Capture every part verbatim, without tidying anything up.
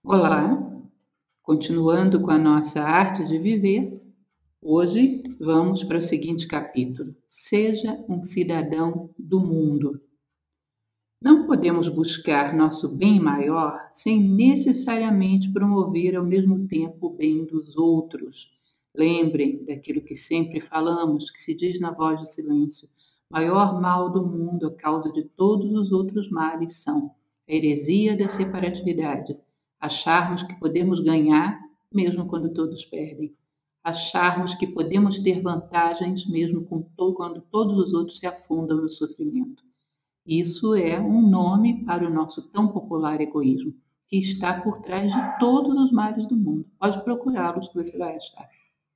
Olá, continuando com a nossa arte de viver, hoje vamos para o seguinte capítulo: Seja um cidadão do mundo. Não podemos buscar nosso bem maior sem necessariamente promover ao mesmo tempo o bem dos outros. Lembrem daquilo que sempre falamos, que se diz na voz do silêncio: maior mal do mundo, a causa de todos os outros males, são a heresia da separatividade, acharmos que podemos ganhar mesmo quando todos perdem, acharmos que podemos ter vantagens mesmo quando todos os outros se afundam no sofrimento. Isso é um nome para o nosso tão popular egoísmo, que está por trás de todos os males do mundo. Pode procurá-los que você vai achar.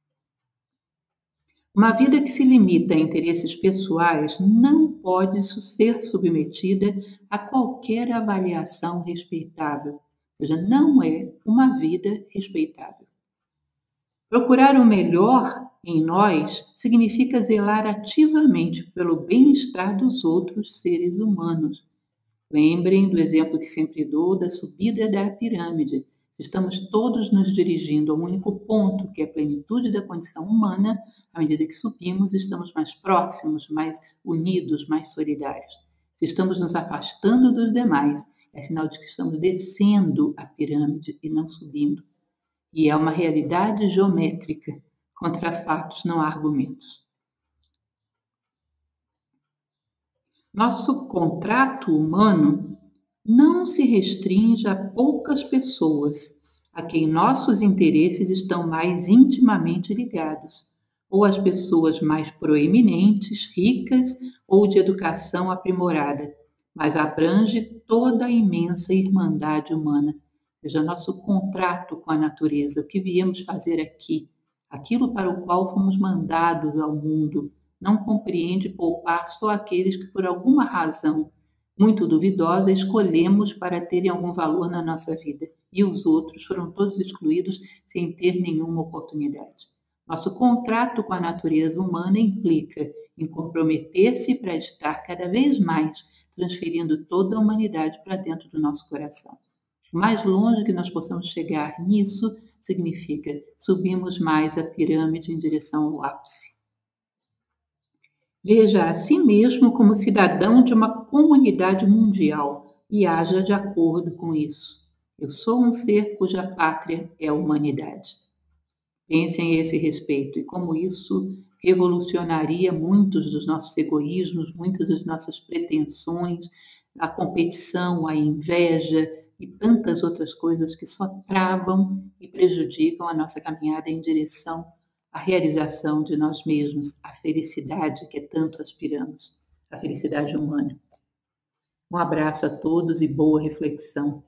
Uma vida que se limita a interesses pessoais não pode ser submetida a qualquer avaliação respeitável, ou seja, não é uma vida respeitável. Procurar o melhor em nós significa zelar ativamente pelo bem-estar dos outros seres humanos. Lembrem do exemplo que sempre dou da subida da pirâmide. Se estamos todos nos dirigindo a um único ponto, que é a plenitude da condição humana, à medida que subimos, estamos mais próximos, mais unidos, mais solidários. Se estamos nos afastando dos demais, é sinal de que estamos descendo a pirâmide e não subindo. E é uma realidade geométrica. Contra fatos não há argumentos. Nosso contrato humano não se restringe a poucas pessoas a quem nossos interesses estão mais intimamente ligados, ou às pessoas mais proeminentes, ricas ou de educação aprimorada, mas abrange toda a imensa irmandade humana. Seja nosso contrato com a natureza, o que viemos fazer aqui, aquilo para o qual fomos mandados ao mundo, não compreende poupar só aqueles que, por alguma razão muito duvidosa, escolhemos para terem algum valor na nossa vida, e os outros foram todos excluídos sem ter nenhuma oportunidade. Nosso contrato com a natureza humana implica em comprometer-se para estar cada vez mais transferindo toda a humanidade para dentro do nosso coração. O mais longe que nós possamos chegar nisso significa subimos mais a pirâmide em direção ao ápice. Veja a si mesmo como cidadão de uma comunidade mundial e haja de acordo com isso. Eu sou um ser cuja pátria é a humanidade. Pensem a esse respeito e como isso revolucionaria muitos dos nossos egoísmos, muitas das nossas pretensões, a competição, a inveja e tantas outras coisas que só travam e prejudicam a nossa caminhada em direção à realização de nós mesmos, a felicidade que tanto aspiramos, a felicidade humana. Um abraço a todos e boa reflexão.